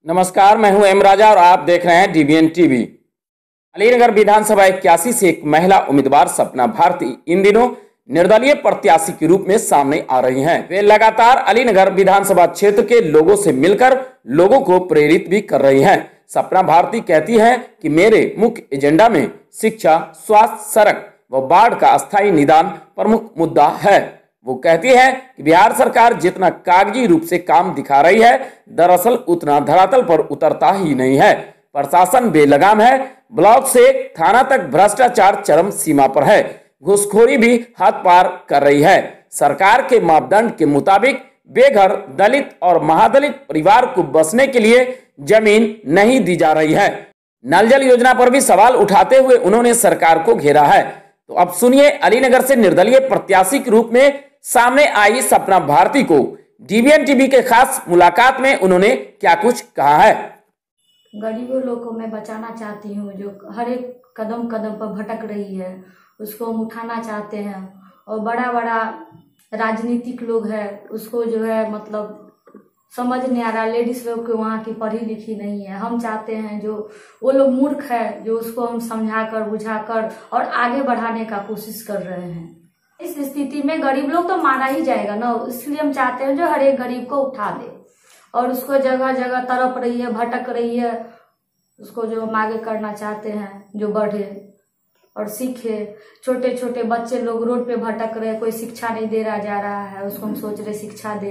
नमस्कार, मैं हूं एम राजा और आप देख रहे हैं डीबीएन टीवी। अलीनगर विधानसभा 81 से एक महिला उम्मीदवार सपना भारती इन दिनों निर्दलीय प्रत्याशी के रूप में सामने आ रही हैं। वे लगातार अलीनगर विधानसभा क्षेत्र के लोगों से मिलकर लोगों को प्रेरित भी कर रही हैं। सपना भारती कहती हैं कि मेरे मुख्य एजेंडा में शिक्षा, स्वास्थ्य, सड़क व बाढ़ का अस्थायी निदान प्रमुख मुद्दा है। वो कहती है कि बिहार सरकार जितना कागजी रूप से काम दिखा रही है, दरअसल उतना धरातल पर उतरता ही नहीं है। प्रशासन बेलगाम है, ब्लॉक से थाना तक भ्रष्टाचार चरम सीमा पर है, घूसखोरी भी हद पार कर रही है। सरकार के मापदंड के मुताबिक बेघर, दलित और महादलित परिवार को बसने के लिए जमीन नहीं दी जा रही है। नल जल योजना पर भी सवाल उठाते हुए उन्होंने सरकार को घेरा है। तो अब सुनिए अलीनगर से निर्दलीय प्रत्याशी के रूप में सामने आई सपना भारती को डीबीएन टीवी के खास मुलाकात में उन्होंने क्या कुछ कहा है। गरीबों लोग को मैं बचाना चाहती हूँ, जो हर एक कदम कदम पर भटक रही है, उसको हम उठाना चाहते हैं। और बड़ा बड़ा राजनीतिक लोग है, उसको जो है मतलब समझ नहीं आ रहा। लेडीज लोग को वहाँ की पढ़ी लिखी नहीं है। हम चाहते हैं जो वो लोग मूर्ख है, जो उसको हम समझाकर बुझाकर और आगे बढ़ाने का कोशिश कर रहे हैं। इस स्थिति में गरीब लोग तो मारा ही जाएगा ना, इसलिए हम चाहते हैं जो हर एक गरीब को उठा दे और उसको जगह जगह तड़प रही है, भटक रही है, उसको जो हम आगे करना चाहते हैं, जो बढ़े और सीखे। छोटे छोटे बच्चे लोग रोड पे भटक रहे, कोई शिक्षा नहीं दे रहा जा रहा है, उसको हम सोच रहे शिक्षा दे।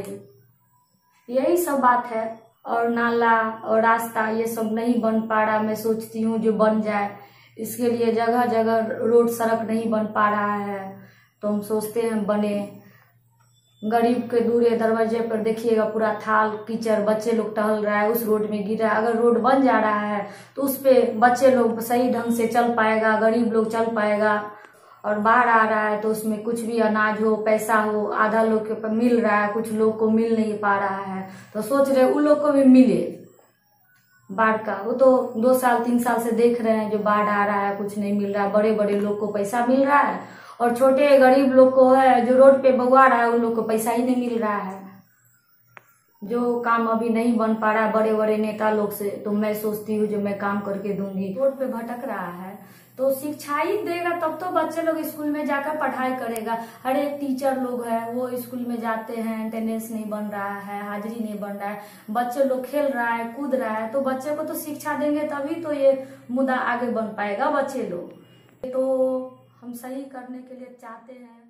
यही सब बात है। और नाला और रास्ता ये सब नहीं बन पा रहा, मैं सोचती हूँ जो बन जाए। इसके लिए जगह जगह रोड सड़क नहीं बन पा रहा है, तो हम सोचते हैं बने। गरीब के दूरे दरवाजे पर देखिएगा पूरा थाल कीचड़, बच्चे लोग टहल रहा है, उस रोड में गिर रहा है। अगर रोड बन जा रहा है तो उस पे बच्चे लोग सही ढंग से चल पाएगा, गरीब लोग चल पाएगा। और बाढ़ आ रहा है तो उसमें कुछ भी अनाज हो, पैसा हो, आधा लोग के मिल रहा है, कुछ लोग को मिल नहीं पा रहा है, तो सोच रहे उन लोग को भी मिले। बाढ़ का वो तो 2 साल 3 साल से देख रहे हैं जो बाढ़ आ रहा है, कुछ नहीं मिल रहा है। बड़े बड़े लोग को पैसा मिल रहा है और छोटे गरीब लोग को है जो रोड पे बगवा रहा है, उन लोग को पैसा ही नहीं मिल रहा है। जो काम अभी नहीं बन पा रहा है बड़े बड़े नेता लोग से, तो मैं सोचती हूँ जो मैं काम करके दूंगी। रोड पे भटक रहा है तो शिक्षा ही देगा, तब तो बच्चे लोग स्कूल में जाकर पढ़ाई करेगा। हर एक टीचर लोग है वो स्कूल में जाते हैं, अटेंडेंस नहीं बन रहा है, हाजिरी नहीं बन रहा है। बच्चे लोग खेल रहा है, कूद रहा है, तो बच्चे को तो शिक्षा देंगे तभी तो ये मुद्दा आगे बन पाएगा। बच्चे लोग तो हम सही करने के लिए चाहते हैं।